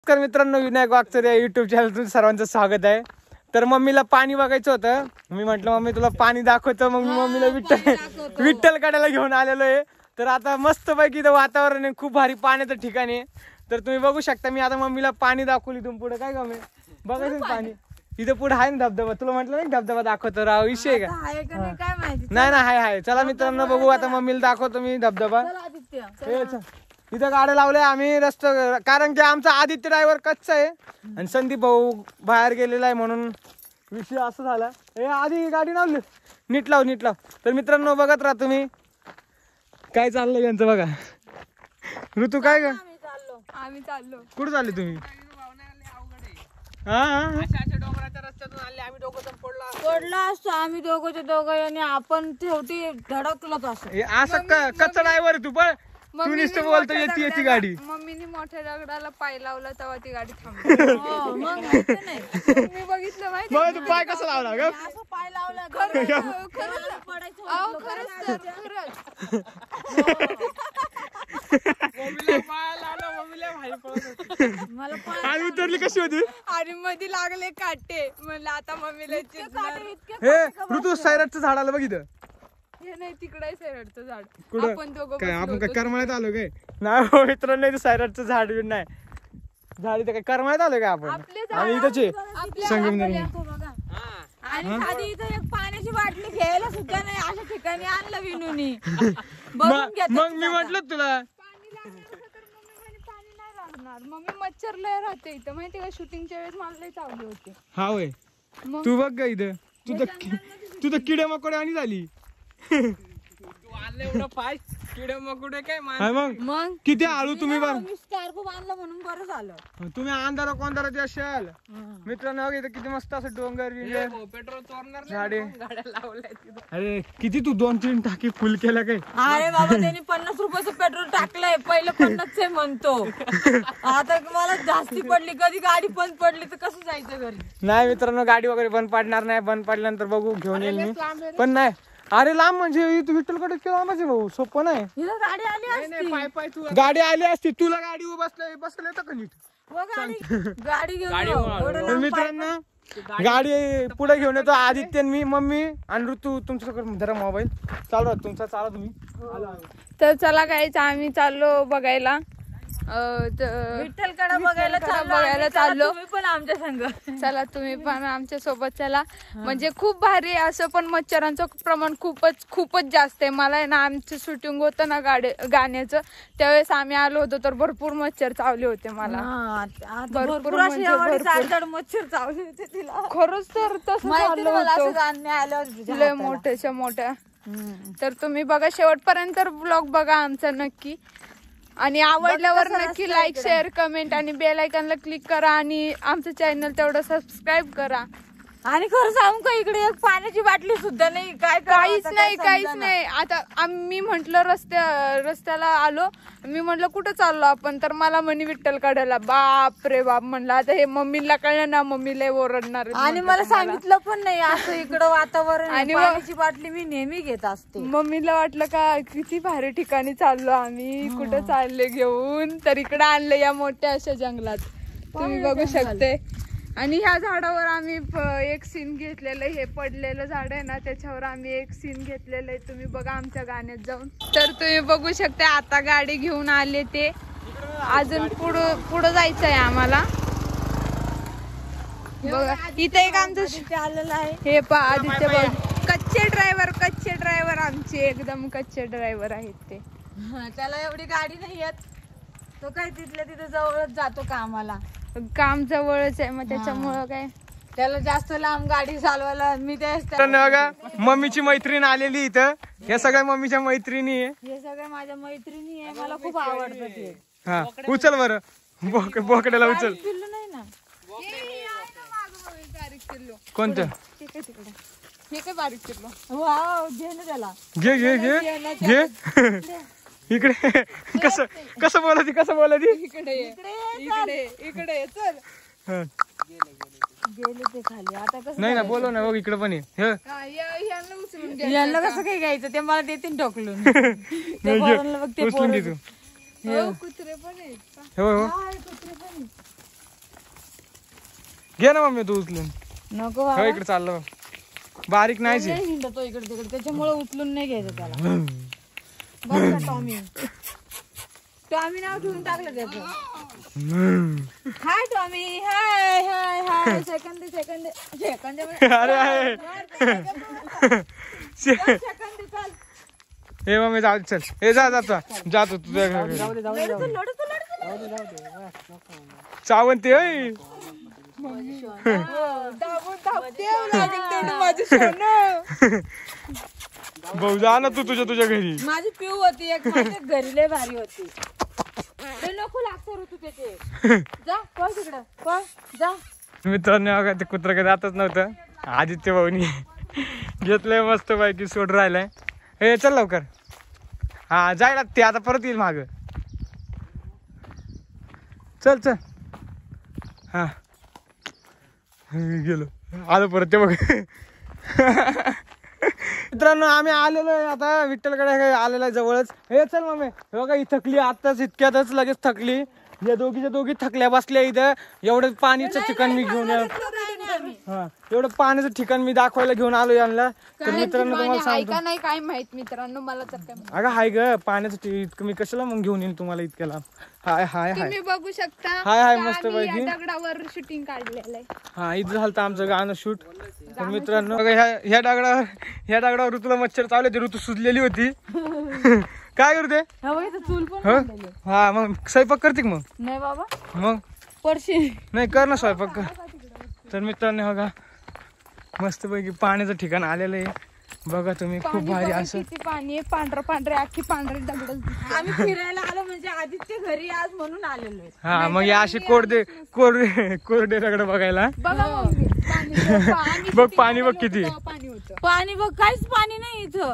नमस्कार मित्रांनो, विनायक वागचर या युट्यूब चॅनल सर्वांचं स्वागत आहे. तर मम्मीला पाणी बघायचं होतं. मी म्हटलं मम्मी तुला पाणी दाखवतो. मग मी मम्मीला विठ्ठल कड्याला घेऊन आलेलो आहे. तर आता मस्त पैकी इथं वातावरण आहे, खूप भारी पाण्याचं ठिकाण आहे. तर तुम्ही बघू शकता. मी आता मम्मीला पाणी दाखवली. इथून पुढे काय गमे बघायचं पाणी. इथं पुढे आहे ना धबधबा. तुला म्हटलं नाही धबधबा दाखवतो राव. विषय का नाही ना. हाय चला मित्रांनो बघू. आता मम्मीला दाखवतो मी धबधबा. इथं गाड्या लावल्या आम्ही रस्ता, कारण की आमचा आदित्य ड्रायव्हर कच्चा आहे आणि संदीप भाऊ बाहेर गेलेला आहे, म्हणून विषय असं झाला. हे आधी गाडी लावली. नीट लाव. तर मित्रांनो बघत राहा तुम्ही काय चाललंय यांचं बघा. ऋतू काय का आम्ही चाललो. कुठं चालले तुम्ही? डोंगराच्या रस्त्यातून आले आम्ही. दोघं पडला असतो आम्ही दोघं आणि आपण शेवटी धडकलोच असं कच्चा ड्रायव्हर तू पण तू नुसतं बोलतो येते गाडी. मम्मीने मोठ्या दगडाला पाय लावला तेव्हा ती गाडी थांबली. मी बघितलं माहिती तू पाय कसा लावला ग? पाय लावला खरंच. आणि उतरली कशी होती? आणि मध्ये लागले काटे. म्हणलं आता मम्मीला हे ऋतू सैराटचं झाड आलं बघ इथं. हे नाही तिकडे सैराटचं झाड. कुठं? आपण दोघं काय आपण काय करमाळ्यात आलो काय? नाही हो मित्रांनो, इथं सैराटचं झाड नाही. झाड इथं काय करमाळ्यात आलो काय आपण? आणि इथंचे संगमनेर. आणि साधी इथं एक पाण्याची बाटली घ्यायला सुद्धा नाही अशा ठिकाणी आणलं विनूनी. मग मी म्हटलं तुला मम्मी मच्छर लय राहते इथं माहिती का. शूटिंगच्या वेळेस मला लय चावले होते. हा होय. तू बघ ग इथं तू तर किडे मकोडे आणि झाली. पाय किडे मकोडे काय मग किती आळू तुम्ही बघ. स्कार्फ बांधलं म्हणून बरं झालं. तुम्ही अंधारा कोंधाराचे असाल मित्रांनो. इथं किती मस्त असं डोंगर पेट्रोल चोरणार झाडे. गाड्या लावल्या. अरे किती तू 2-3 टाकी फुल केला काय? अरे बाबा त्यांनी 50 रुपयाचं पेट्रोल टाकलंय. पहिलं 50 म्हणतो. आता मला जास्ती पडली. कधी गाडी बंद पडली तर कसं जायचं घरी? नाही मित्रांनो, गाडी वगैरे बंद पडणार नाही. बंद पडल्यानंतर बघू, घेऊन येईल मी. पण नाही अरे लांब म्हणजे तू विठ्ठलकडे केव्हा माझे भाऊ सोपं नाही. गाडी आली असती. गाडी आली असती. तुला गाडी बसलं येतं का नीट? गाडी घेऊन मित्रांनो गाडी पुढे घेऊन येतो आदित्य, मी, मम्मी आणि ऋतू. तुमच्याकडे जरा मोबाईल चालू राहतो तुमचा. चाला तुम्ही. तर चला काहीच आम्ही चाललो बघायला. विठ्ठलकडे बघायला चाललो. तुम्ही पण आमच्या संग चला, तुम्ही पण आमच्या सोबत चला. म्हणजे खूप भारी असं, पण मच्छरांचं प्रमाण खूपच जास्त आहे. मला आहे ना, आमचं शूटिंग होतं ना गाण्याचं, त्यावेळेस आम्ही आलो होतो तर भरपूर मच्छर चावले होते मला. भरपूर मच्छर चावले होते तिला. खरंच तर तसं लय मोठ्या. तर तुम्ही बघा शेवटपर्यंत ब्लॉग बघा आमचा नक्की. आणि आवडल्यावर नक्की लाईक, शेअर, कमेंट आणि बेल आयकॉनला क्लिक करा. आणि आमचं चॅनल तेवढं सबस्क्राईब करा. आणि खरं सांगू का, इकडे एक पाण्याची बाटली सुद्धा नाही. काहीच नाही. आता मी म्हंटल रस्त्याला आलो. मी म्हंटल कुठं चाललो आपण, तर मला म्हणे विठ्ठल कड्याला. बाप रे बाप म्हणलं. आता हे मम्मीला कळलं ना, मम्मीला ओरडणार. आणि मला सांगितलं पण नाही असं इकडं वातावरण. आणि पाण्याची बाटली मी नेहमी घेत असते. मम्मीला वाटलं का किती भारी ठिकाणी चाललो आम्ही, कुठं चालले घेऊन, तर इकडं आणलं या मोठ्या अशा जंगलात. तुम्ही बघू शकते. आणि ह्या झाडावर आम्ही एक सीन घेतलेलं. हे पडलेलं झाड आहे ना, त्याच्यावर आम्ही एक सीन घेतलेलं आहे. तुम्ही बघा आमच्या गाण्यात जाऊन. तर तुम्ही बघू शकता आता गाडी घेऊन आले ते. अजून पुढं जायचं आहे आम्हाला. बघा इथं एक आमचं आलेलं आहे. हे पहा आदित्य बघ. कच्चे ड्रायव्हर आमचे एकदम कच्चे ड्रायव्हर आहेत ते. त्याला एवढी गाडी नाही येत. तो काय तिथल्या तिथे जवळच जातो कामाला. काम जवळच आहे, मग त्याच्यामुळं काय त्याला जास्त लांब गाडी चालवायला मी बघा मम्मीची मैत्रीण आलेली इथं. हे सगळ्या मम्मीच्या मैत्रिणी आहे. हे सगळ्या माझ्या मैत्रिणी आहे. मला खूप आवडतं ते. हा उचल बरं. बोकड्याला उचल. पिल्लू नाही ना. कोणतं? हे काय बारीक चिरलो. वाव, घे ना त्याला. घे इकडे. कसं बोलत इकडे चल. गेले ते खाली. आता कसं नाही ना, बोलव ना. बघ इकडे पण यांना कसं काही घ्यायचं ते मला देतील ढोकलून. उचलून घे तू. कुत्रे पण आहेत. हो घे ना मम्मी तू उचलून. नको हो बाबा. इकडे चाललो बारीक नाहीच आहे. नाही हिंडतो इकडे तिकडे त्याच्यामुळे उचलून नाही घ्यायचं त्याला. बस का टॉमी. टॉमी नाव ठेवून टाकलं त्याचं. Hi Tommy. Hi hi hi. Second second second. अरे आहे. सेकंद चल. हे मम्मी जाऊ दे, चल. हे जातो तुझ्या घरी. चावंती होय. दाबून दाबतेव लागेल तेवढं माझं सोनं. भाऊ जा ना तू तुझ्या घरी. माझी पिऊ होती एक माझ्या घरी लय भारी होती. ते नको लागतो ऋतू त्याचे. जा पळ तिकडं पळ जा. मित्रांनो बघा ते कुत्र कधी जातच नव्हतं. आदित्य भाऊनी घेतलंय मस्त पैकी सोड राहिलाय. हे चल लवकर. हा जायला ते आता परत येईल माग. चल चल. हा गेलो आलो परत ते बघ. मित्रांनो आम्ही आलेलो आहे आता विठ्ठलकडे आलेलो आहे जवळच. हे चल मम्मी हे बघा ही थकली आत्ताच इतक्यातच लगेच थकली. या दोघी थकल्या बसल्या इथं. एवढं पाणीचं ठिकाण मी घेऊन हा एवढं पाण्याचं ठिकाण मी दाखवायला घेऊन आलो यांना. तर मित्रांनो तुम्हाला सांगतो नाही काय माहित मित्रांनो मला तर काय. अगं हाय ग पाण्याचं इतकं मी कशाला मग घेऊन येईन तुम्हाला इतक्याला. हाय हाय हाय तुम्ही बघू शकता. हाय हाय का मस्त आम्ही पैकी. या दगडावर शूटिंग काढलेलं आहे. हा इथं झालं आमचं गाणं शूट. तर मित्रांनो बघा ह्या दगडावर ऋतूला मच्छर चावले होते. ऋतू सुजलेली होती. काय करते चूल पण हा मग स्वयंपाक करते का मग. नाही बाबा मग परशी नाही कर ना स्वयंपाक कर. तर मित्रांनो बघा मस्त पैकी पाण्याचं ठिकाण आलेलं आहे. बघा तुम्ही खूप भारी असं. किती पाणी आहे. पांढरे अख्खी पांढरे दगड. आम्ही फिरायला आलो म्हणजे आदित्य घरी आज म्हणून आलेलो आहे. हा मग या अशी कोरडे दगड बघायला. बघा मम्मी, पाणी बघ पाणी बघ किती. पाणी होतं. पाणी बघ काहीच पाणी नाही इथं.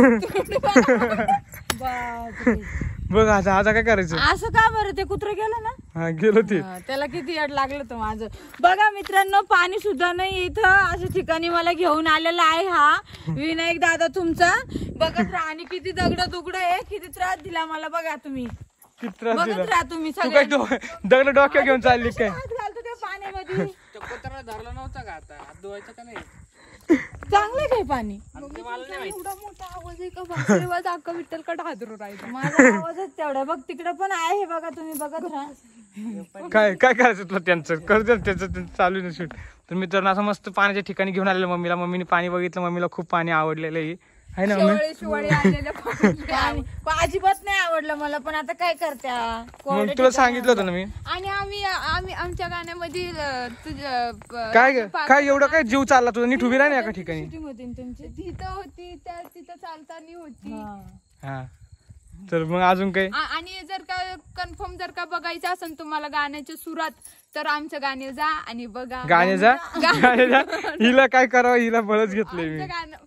बापरे. बघ आता काय करायचं. असं का बरं ते कुत्रं गेलं ना. हा गेलो ते. त्याला किती अड लागलं होतं माझं. बघा मित्रांनो पाणी सुद्धा नाही इथं. अशा ठिकाणी मला घेऊन आलेला आहे हा विनायक दादा तुमचा. बघत राहा. आणि किती दगड आहे. किती त्रास दिला मला बघा तुम्ही. किती त्रास बघत दिला. राहा तुम्ही तू काय दगड डोक्या घेऊन चालली काय. हात घालतो त्या पाण्यामध्ये. कुत्रा धरला नव्हता का आता हात धुवायचं का नाही. चांगलं काय पाणी. एवढा मोठा आवाज आहे का बापरे. वाज अक्का विठ्ठलकडे हादरू राहिला. माझा आवाजच तेवढा. बघ तिकडे पण आहे बघा तुम्ही बघत राहा. काय करायचं तुला त्यांचं करू त्याचं चालू आहे शूट. तर मित्रांनो असं मस्त पाण्याच्या ठिकाणी घेऊन आलेलं मम्मीने पाणी बघितलं. मम्मीला खूप पाणी आवडलेलं आहे ना मम्मी. शिवाळी आलेलं पाणी अजिबात नाही आवडलं मला. पण आता काय करत्या. मग तुला सांगितलं होतं ना मी. आणि आम्ही आमच्या गाण्यामध्ये तुझ्या काय एवढं काय जीव चालला तुझा. नीट उभी राही एका ठिकाणी. शूटिंग होती ना तुमची. तिथं होती तिथं चालताना होती. हा तर मग अजून काय. आणि जर का कन्फर्म जर का बघायचं असेल तुम्हाला गाण्याच्या सुरात तर आमचं गाणे जा आणि बघा. गाणे जा. हिला काय करावं हिला बळच घेतलंय मी. आमचं गाणं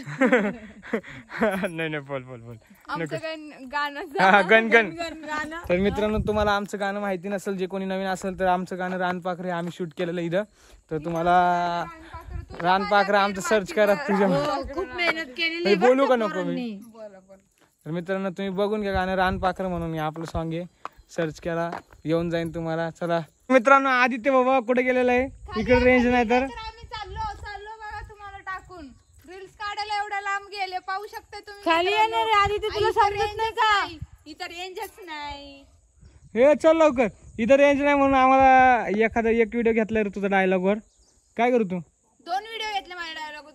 नाही बोल आमचं गाणं हा गण गाणं. तर मित्रांनो तुम्हाला आमचं गाणं माहिती नसेल जे कोणी नवीन असेल तर आमचं गाणं रानपाखरे आम्ही शूट केलेलं इथं. तर तुम्हाला रानपाखरे आमचं सर्च करा तुझ्या. खूप मेहनत केलेली बोलू का नको मी. तर मित्रांनो तुम्ही बघून घ्या गाणं रानपाखरं म्हणून मी आपलं सॉन्ग आहे. सर्च करा येऊन जाईन तुम्हाला. चला मित्रांनो आदित्य बाबा कुठे गेलेला आहे. इकडे रेंज नाही तर आम्ही चाललो बघा तुम्हाला टाकून. रील्स काढायला एवढ्या लांब गेले पाहू शकता तुम्ही. खाली येणार आहे आधी ते तुला सांगत नाही का. इथं रेंजच नाही. हे चल लवकर. इथं रेंज नाही म्हणून आम्हाला एक व्हिडिओ घेतलाय रे तुझा डायलॉग वर. काय करू तू. 2 व्हिडिओ घेतले माझ्या डायलॉग.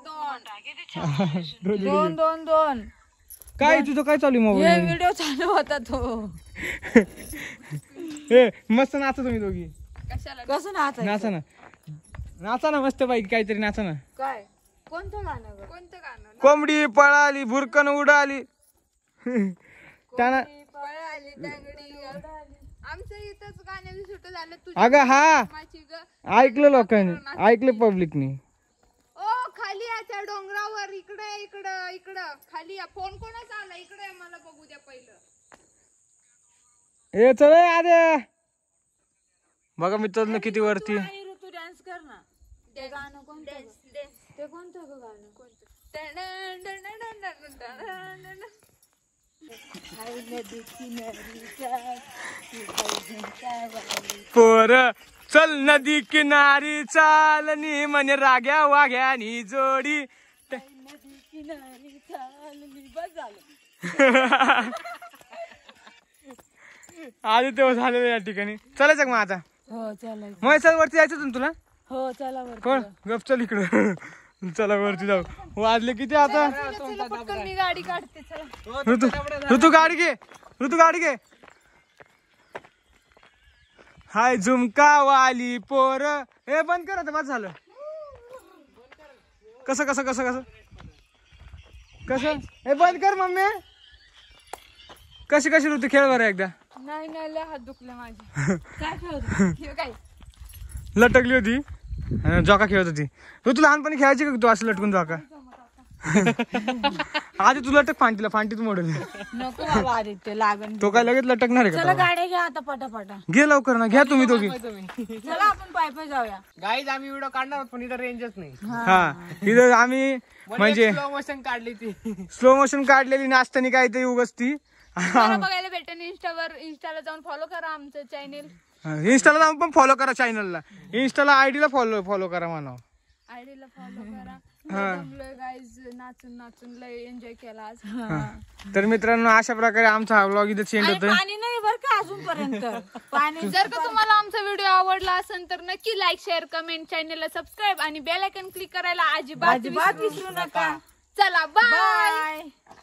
2 काय तुझं काय चालू आहे मोबाईल. व्हिडिओ चालू होता तो. हे मस्त नाचा तुम्ही दोघी. कशाला. कसं नाचायचं. नाचा ना मस्त बाई काहीतरी नाचा ना. काय कोणतं गाणं गं? कोणतं गाणं. कोंबडी पळाली भुरकन उडाली. त्यांना पळाली तांगडी आमचं इथंच गाण्याचं शूट झालं. अगं हा माझी ग. ऐकलं लोकांनी ऐकलं पब्लिकनी. ओ खाली त्या डोंगरावर इकडं खाली फोन कोणाचा आला. इकडे मला बघू द्या पहिलं. ए चल आद्या. बघा मित्रांनो किती वरती. आणि ऋतू डान्स कर ना. ते गाणं कोणतं ते कोणतं गं गाणं. पोर चल नदी किनारी चालनी म्हणे राग्या वाघ्यानी जोडी. आधी तेव्हा झालेलं या ठिकाणी. चलायचं का मग आता? हो चला. मग वरती जायचं होतं ना तुला? हो चला बरं. कोण गप चल इकडं. चला वरती जाऊ. वाजले किती आता? पटकन मी गाडी काढते चला. ऋतू गाडी घे. ऋतू गाडी घे. हाय झुमका वाली पोर. हे बंद कर आता. माझं झालं. कसं कसं कसं कसं कसं हे बंद कर मम्मी. कशी कशी ऋतू खेळ बरं एकदा. नाही नाही लय हात दुखले माझे. काय खेळत? हे काय लटकली होती. जोका खेळत होती. ऋतू लहानपणी खेळायची का तू असं लटकून जोका? आधी तू लटक फांटीला. फांटीत मोडेल. नको बाबा आदित्य लागण. तो काय लगेच लटकणार आहे चला का? गाड्या घ्या आता पटापटा. घे लवकर ना. घ्या तुम्ही दोघी. चला आपण पाय पाय जाऊया. गाईज आम्ही व्हिडिओ काढणार आहोत पण इथं रेंजच नाही. हा इथं आम्ही म्हणजे स्लो मोशन काढली ती. स्लो मोशन काढलेली नाचतानी काहीतरी उगच ती. मला बघायला भेटेल इंस्टाला जाऊन फॉलो करा आमचं चॅनेल. इंस्टाला पण फॉलो करा. चॅनलला इंस्टाला आयडीला फॉलो करा म्हणा. आयडीला फॉलो करा. हा. गाईज नाचून नाचून लय एन्जॉय केला आज. तर मित्रांनो अशा प्रकारे आमचा हा व्लॉग इथे सेंड आणि होतोय. पाणी नाही बरं का अजूनपर्यंत. पाणी जर का तुम्हाला आमचा व्हिडिओ आवडला असेल तर नक्की लाईक शेअर कमेंट चॅनेलला सबस्क्राईब आणि बेल आयकॉन क्लिक करायला अजिबात अजिबात विसरू नका. चला बाय. बाय.